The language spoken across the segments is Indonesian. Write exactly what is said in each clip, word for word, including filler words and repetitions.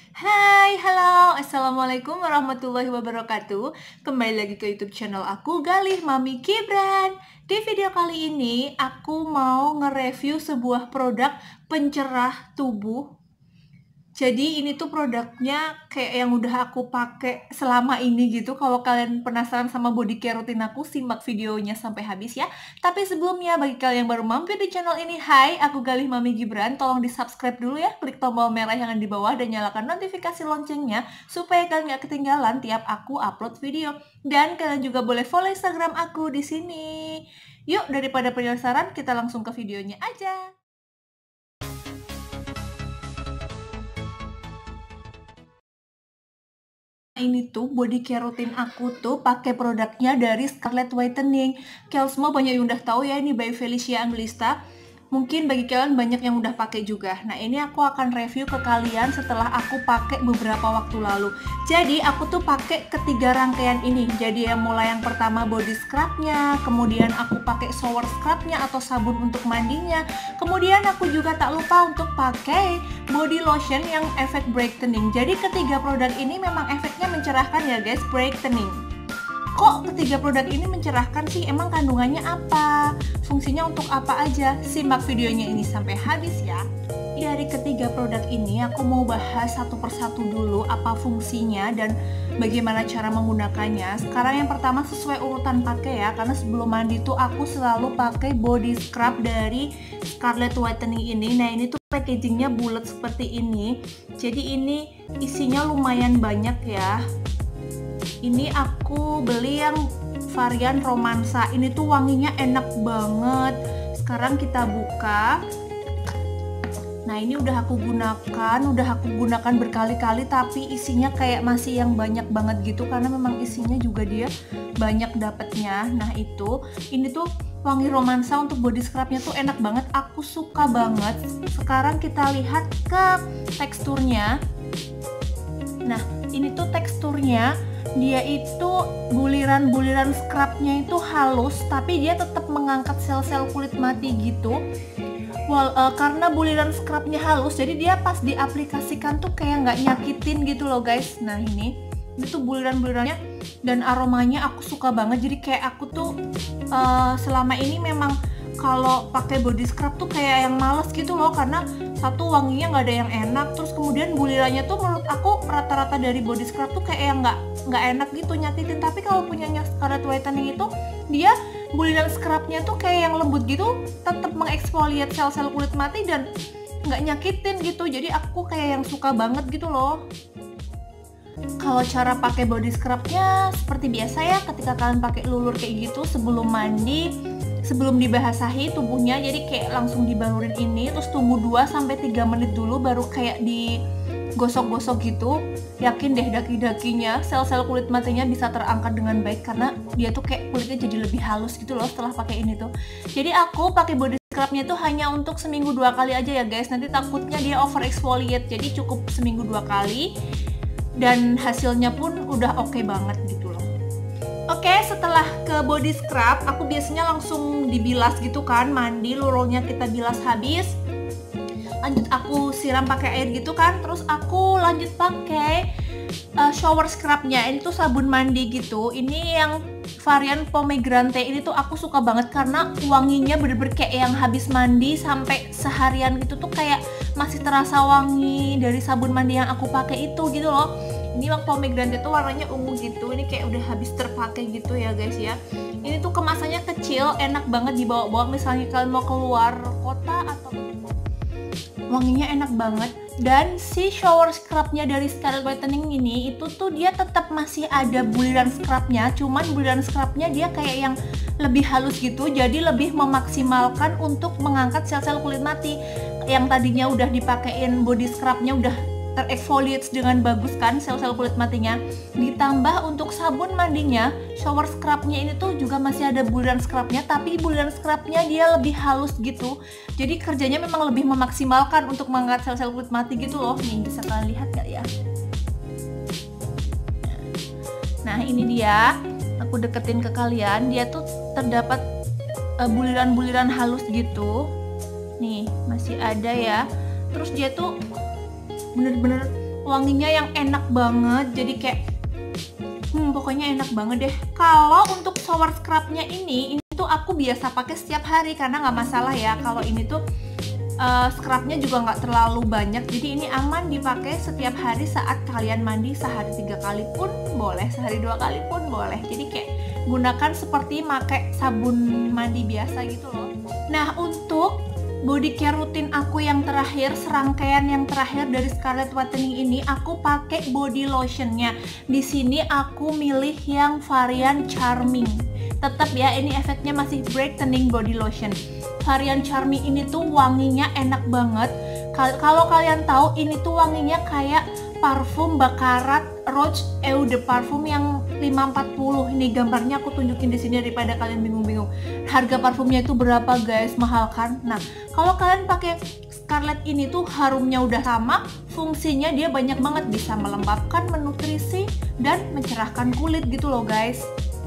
Hai, halo, assalamualaikum warahmatullahi wabarakatuh. Kembali lagi ke YouTube channel aku, Galih Mami Gibran. Di video kali ini, aku mau nge-review sebuah produk pencerah tubuh. Jadi ini tuh produknya kayak yang udah aku pakai selama ini gitu. Kalau kalian penasaran sama body care rutin aku, simak videonya sampai habis ya. Tapi sebelumnya, bagi kalian yang baru mampir di channel ini, hai, aku Galih Mami Gibran. Tolong di subscribe dulu ya, klik tombol merah yang ada di bawah dan nyalakan notifikasi loncengnya supaya kalian gak ketinggalan tiap aku upload video. Dan kalian juga boleh follow Instagram aku di sini. Yuk, daripada penasaran, kita langsung ke videonya aja. Ini tuh body care rutin aku tuh pakai produknya dari Scarlett Whitening. Kalian semua banyak yang udah tahu ya, ini by Felicia Angelista. Mungkin bagi kalian banyak yang udah pakai juga. Nah, ini aku akan review ke kalian setelah aku pakai beberapa waktu lalu. Jadi aku tuh pakai ketiga rangkaian ini. Jadi yang mulai yang pertama body scrubnya, kemudian aku pakai shower scrubnya atau sabun untuk mandinya. Kemudian aku juga tak lupa untuk pakai body lotion yang efek brightening. Jadi ketiga produk ini memang efeknya mencerahkan ya guys, brightening. Kok ketiga produk ini mencerahkan sih? Emang kandungannya apa? Fungsinya untuk apa aja? Simak videonya ini sampai habis ya. Dari ketiga produk ini aku mau bahas satu persatu dulu apa fungsinya dan bagaimana cara menggunakannya. Sekarang yang pertama sesuai urutan pakai ya, karena sebelum mandi tuh aku selalu pakai body scrub dari Scarlett Whitening ini. Nah, ini tuh packagingnya bulat seperti ini. Jadi ini isinya lumayan banyak ya. Ini aku beli yang varian romansa. Ini tuh wanginya enak banget. Sekarang kita buka. Nah, ini udah aku gunakan, udah aku gunakan berkali-kali, tapi isinya kayak masih yang banyak banget gitu karena memang isinya juga dia banyak dapetnya. Nah, itu ini tuh wangi romansa untuk body scrubnya tuh enak banget. Aku suka banget. Sekarang kita lihat ke teksturnya. Nah, ini tuh teksturnya, dia itu buliran-buliran scrubnya itu halus, tapi dia tetap mengangkat sel-sel kulit mati gitu. Well, uh, karena buliran scrubnya halus, jadi dia pas diaplikasikan tuh kayak nggak nyakitin gitu loh guys. Nah, ini itu buliran-bulirannya dan aromanya aku suka banget. Jadi kayak aku tuh uh, selama ini memang kalau pakai body scrub tuh kayak yang males gitu loh, karena satu wanginya nggak ada yang enak, terus kemudian bulirannya tuh menurut aku rata-rata dari body scrub tuh kayak yang nggak nggak enak gitu, nyakitin. Tapi kalau punyanya Scarlett Whitening itu dia buliran scrubnya tuh kayak yang lembut gitu, tetap mengeksfoliat sel-sel kulit mati dan nggak nyakitin gitu. Jadi aku kayak yang suka banget gitu loh. Kalau cara pakai body scrubnya seperti biasa ya, ketika kalian pakai lulur kayak gitu sebelum mandi, sebelum dibasahi tubuhnya, jadi kayak langsung dibalurin ini, terus tunggu dua sampai tiga menit dulu baru kayak digosok-gosok gitu. Yakin deh daki-dakinya, sel-sel kulit matinya bisa terangkat dengan baik karena dia tuh kayak kulitnya jadi lebih halus gitu loh setelah pakai ini tuh. Jadi aku pakai body scrubnya tuh hanya untuk seminggu dua kali aja ya guys. Nanti takutnya dia over exfoliate, jadi cukup seminggu dua kali. Dan hasilnya pun udah oke okay banget gitu loh. Oke, okay, setelah ke body scrub, aku biasanya langsung dibilas gitu kan, mandi, lurulnya kita bilas habis. Lanjut aku siram pakai air gitu kan, terus aku lanjut pakai uh, shower scrubnya. Ini tuh sabun mandi gitu. Ini yang varian pomegranate. Ini tuh aku suka banget karena wanginya bener-bener kayak yang habis mandi sampai seharian gitu tuh kayak masih terasa wangi dari sabun mandi yang aku pakai itu gitu loh. Ini yang pomegranate tuh warnanya ungu gitu. Ini kayak udah habis terpakai gitu ya guys ya. Ini tuh kemasannya kecil, enak banget dibawa-bawa misalnya kalian mau keluar kota atau wanginya enak banget. Dan si shower scrubnya dari Scarlett Whitening ini itu tuh dia tetap masih ada buliran scrubnya, cuman buliran scrubnya dia kayak yang lebih halus gitu, jadi lebih memaksimalkan untuk mengangkat sel-sel kulit mati. Yang tadinya udah dipakein body scrubnya udah terexfoliate dengan bagus kan sel-sel kulit matinya, ditambah untuk sabun mandinya, shower scrubnya ini tuh juga masih ada buliran scrubnya, tapi buliran scrubnya dia lebih halus gitu, jadi kerjanya memang lebih memaksimalkan untuk mengangkat sel-sel kulit mati gitu loh. Nih bisa kalian lihat gak ya? Nah ini dia, aku deketin ke kalian, dia tuh terdapat uh, buliran-buliran halus gitu. Nih masih ada ya, terus dia tuh bener-bener wanginya yang enak banget, jadi kayak hmm pokoknya enak banget deh. Kalau untuk shower scrubnya ini ini tuh aku biasa pakai setiap hari karena nggak masalah ya. Kalau ini tuh uh, scrubnya juga nggak terlalu banyak, jadi ini aman dipakai setiap hari saat kalian mandi. Sehari tiga kali pun boleh, sehari dua kali pun boleh. Jadi kayak gunakan seperti pakai sabun mandi biasa gitu loh. Nah, untuk body care rutin aku yang terakhir, serangkaian yang terakhir dari Scarlett Whitening ini, aku pakai body lotionnya. Di sini aku milih yang varian Charming. Tetap ya, ini efeknya masih brightening body lotion. Varian Charming ini tuh wanginya enak banget. Kalau kalian tahu, ini tuh wanginya kayak parfum Baccarat Rouge Eau de Parfum yang lima empat puluh. Ini gambarnya aku tunjukin di sini daripada kalian bingung-bingung. Harga parfumnya itu berapa guys? Mahal kan? Nah, kalau kalian pakai Scarlett ini tuh harumnya udah sama, fungsinya dia banyak banget, bisa melembabkan, menutrisi, dan mencerahkan kulit gitu loh guys.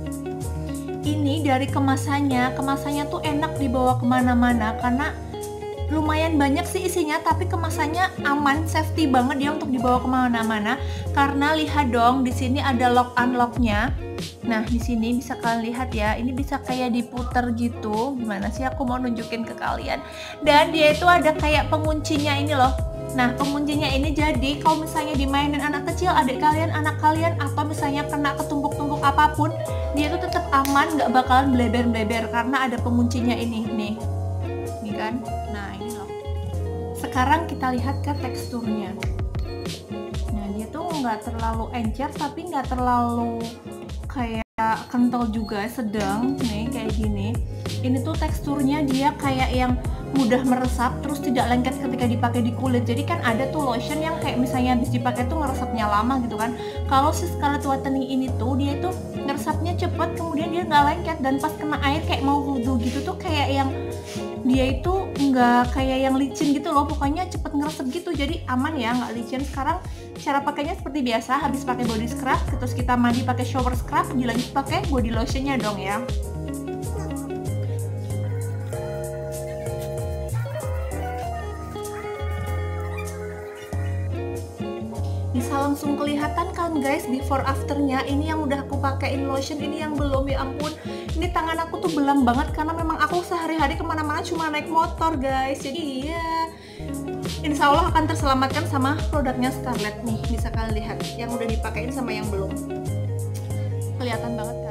Ini dari kemasannya, kemasannya tuh enak dibawa kemana-mana karena lumayan banyak sih isinya, tapi kemasannya aman, safety banget dia untuk dibawa kemana-mana. Karena lihat dong, di sini ada lock unlocknya. Nah, di sini bisa kalian lihat ya, ini bisa kayak diputer gitu. Gimana sih aku mau nunjukin ke kalian? Dan dia itu ada kayak penguncinya ini loh. Nah, penguncinya ini jadi kalau misalnya dimainin anak kecil, adik kalian, anak kalian, atau misalnya kena ketumpuk-tumpuk apapun, dia itu tetap aman, nggak bakalan bleber-bleber karena ada penguncinya ini nih. Ini kan? Nah, ini loh. Sekarang kita lihat ke teksturnya. Nah, dia tuh nggak terlalu encer, tapi nggak terlalu kayak kental juga, sedang nih kayak gini. Ini tuh teksturnya dia kayak yang mudah meresap, terus tidak lengket ketika dipakai di kulit. Jadi kan ada tuh lotion yang kayak misalnya habis dipakai tuh ngeresapnya lama gitu kan. Kalau si Scarlett Whitening ini tuh dia itu ngeresapnya cepet, kemudian dia nggak lengket, dan pas kena air kayak mau wudhu gitu tuh kayak yang dia itu nggak kayak yang licin gitu loh, pokoknya cepet ngeresep gitu, jadi aman ya, nggak licin. Sekarang cara pakainya seperti biasa, habis pakai body scrub, terus kita mandi pakai shower scrub, dilanjut pakai body lotionnya dong ya. Bisa langsung kelihatan kan guys before afternya. Ini yang udah aku pakein lotion, ini yang belum. Ya ampun, ini tangan aku tuh belang banget karena memang aku sehari-hari kemana-mana cuma naik motor guys. Jadi ya insya Allah akan terselamatkan sama produknya Scarlett nih. Bisa kalian lihat yang udah dipakein sama yang belum, kelihatan banget kan.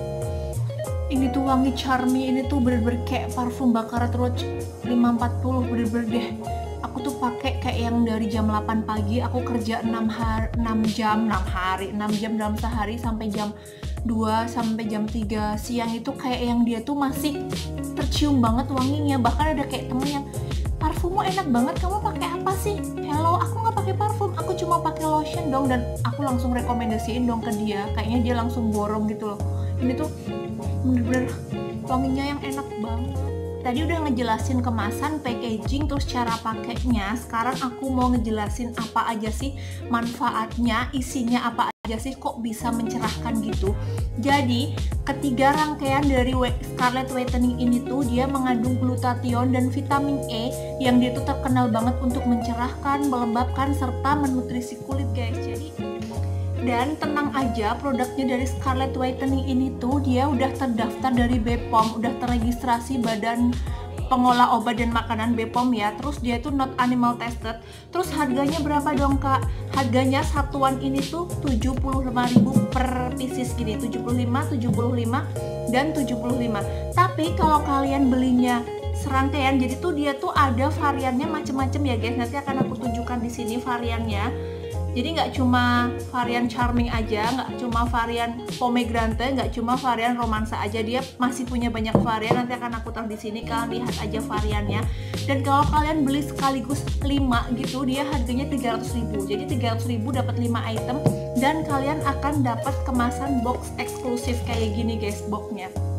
Ini tuh wangi Charmy, ini tuh bener-bener kayak parfum Baccarat Rouge lima empat puluh, bener-bener deh. Aku tuh pakai kayak yang dari jam delapan pagi, aku kerja enam hari, enam jam, enam hari, enam jam dalam sehari sampai jam dua sampai jam tiga siang, itu kayak yang dia tuh masih tercium banget wanginya. Bahkan ada kayak temen yang, parfummu enak banget, kamu pakai apa sih? Hello, aku nggak pakai parfum, aku cuma pakai lotion dong. Dan aku langsung rekomendasiin dong ke dia, kayaknya dia langsung borong gitu loh. Ini tuh bener-bener wanginya yang enak banget. Tadi udah ngejelasin kemasan, packaging, terus cara pakainya. Sekarang aku mau ngejelasin apa aja sih manfaatnya, isinya apa aja sih, kok bisa mencerahkan gitu. Jadi, ketiga rangkaian dari Scarlett Whitening ini tuh dia mengandung glutathione dan vitamin E yang dia tuh terkenal banget untuk mencerahkan, melembabkan, serta menutrisi kulit guys. Jadi dan tenang aja, produknya dari Scarlett Whitening ini tuh dia udah terdaftar dari B P O M, udah terregistrasi Badan Pengolah Obat dan Makanan B P O M ya. Terus dia tuh not animal tested. Terus harganya berapa dong kak? Harganya satuan ini tuh tujuh puluh lima ribu per pieces gini, tujuh puluh lima, tujuh puluh lima, dan tujuh puluh lima. Tapi kalau kalian belinya serangkaian, jadi tuh dia tuh ada variannya macem-macem ya guys. Nanti akan aku tunjukkan di sini variannya. Jadi nggak cuma varian Charming aja, nggak cuma varian Pomegranate, nggak cuma varian Romansa aja, dia masih punya banyak varian. Nanti akan aku taruh di sini, kalian lihat aja variannya. Dan kalau kalian beli sekaligus lima gitu, dia harganya tiga ratus ribu. Jadi tiga ratus ribu dapat lima item, dan kalian akan dapat kemasan box eksklusif kayak gini guys, boxnya.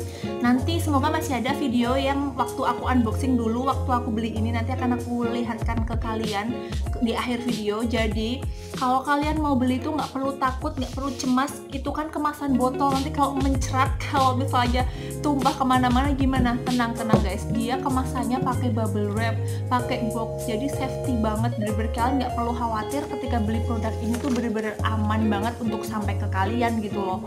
Nanti semoga masih ada video yang waktu aku unboxing dulu, waktu aku beli ini nanti akan aku lihatkan ke kalian di akhir video. Jadi kalau kalian mau beli itu nggak perlu takut, nggak perlu cemas, itu kan kemasan botol, nanti kalau mencerat, kalau misalnya tumpah kemana-mana gimana, tenang-tenang guys, dia kemasannya pakai bubble wrap, pakai box, jadi safety banget, bener-bener kalian nggak perlu khawatir ketika beli produk ini tuh bener-bener aman banget untuk sampai ke kalian gitu loh.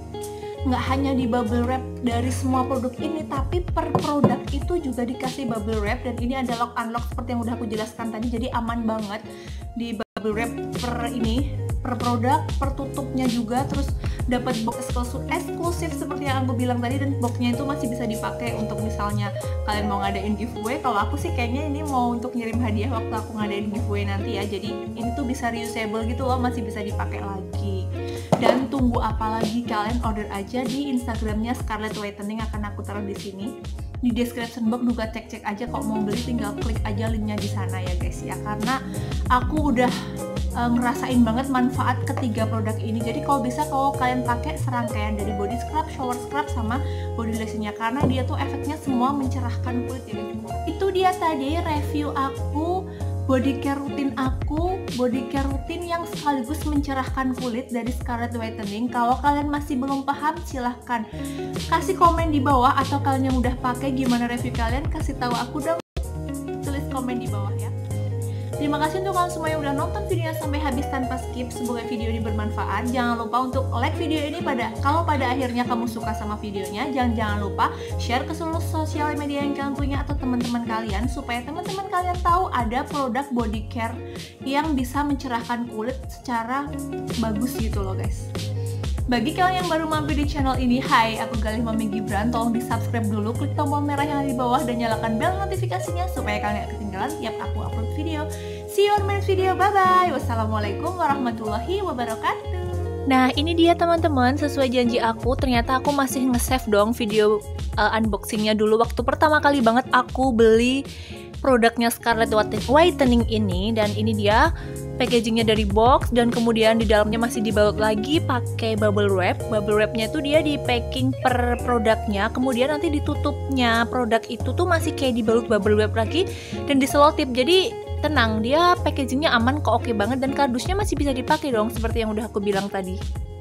Nggak hanya di bubble wrap dari semua produk ini, tapi per produk itu juga dikasih bubble wrap, dan ini ada lock unlock seperti yang udah aku jelaskan tadi, jadi aman banget di bubble wrap per ini, per produk, per tutupnya juga, terus dapat box eksklusif seperti yang aku bilang tadi, dan boxnya itu masih bisa dipakai untuk misalnya kalian mau ngadain giveaway. Kalau aku sih kayaknya ini mau untuk ngirim hadiah waktu aku ngadain giveaway nanti ya, jadi ini tuh bisa reusable gitu loh, masih bisa dipakai lagi. Dan tunggu apa lagi, kalian order aja di Instagramnya Scarlett Whitening, akan aku taruh di sini di description box juga, cek-cek aja kalau mau beli, tinggal klik aja linknya di sana ya guys ya, karena aku udah uh, ngerasain banget manfaat ketiga produk ini. Jadi kalau bisa kalau kalian pakai serangkaian dari body scrub, shower scrub, sama body lotionnya, karena dia tuh efeknya semua mencerahkan kulit ya guys. Itu dia tadi review aku body care rutin aku, body care rutin yang sekaligus mencerahkan kulit dari Scarlett Whitening. Kalau kalian masih belum paham, silahkan kasih komen di bawah, atau kalian yang udah pakai gimana review kalian, kasih tahu aku dong, tulis komen di bawah ya. Terima kasih untuk kalian semua yang udah nonton videonya sampai habis tanpa skip. Semoga video ini bermanfaat. Jangan lupa untuk like video ini pada kalau pada akhirnya kamu suka sama videonya. Jangan jangan lupa share ke seluruh sosial media yang kalian punya atau teman-teman kalian, supaya teman-teman kalian tahu ada produk body care yang bisa mencerahkan kulit secara bagus gitu loh guys. Bagi kalian yang baru mampir di channel ini, hai, aku Galih Mami Gibran, tolong di subscribe dulu, klik tombol merah yang ada di bawah, dan nyalakan bel notifikasinya supaya kalian gak ketinggalan tiap aku upload video. See you on my next video, bye bye. Wassalamualaikum warahmatullahi wabarakatuh. Nah ini dia teman-teman, sesuai janji aku, ternyata aku masih nge-save dong video uh, unboxingnya dulu. Waktu pertama kali banget aku beli produknya Scarlett Whitening ini, dan ini dia packagingnya dari box, dan kemudian di dalamnya masih dibalut lagi pakai bubble wrap. Bubble wrapnya itu dia di packing per produknya, kemudian nanti ditutupnya produk itu tuh masih kayak dibalut bubble wrap lagi dan diselotip. Jadi tenang, dia packagingnya aman kok, oke banget, dan kardusnya masih bisa dipakai dong seperti yang udah aku bilang tadi.